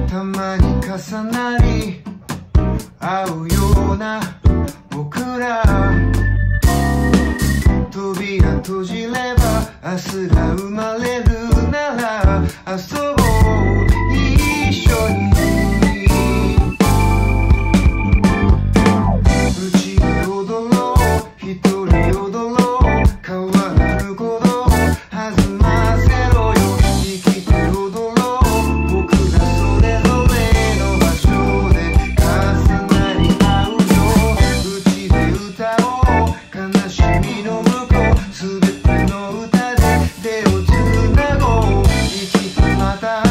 たまに重なり合うような僕ら、扉閉じれば明日が生まれるなら遊ぼう一緒に。うちで踊ろう一人踊ろう変わらぬこと弾ませろよ。生きて踊ろう僕らそれぞれの場所で重なり合うよ。うちで歌おう悲しみの向こうすべての歌で手をつなごう。生きてまた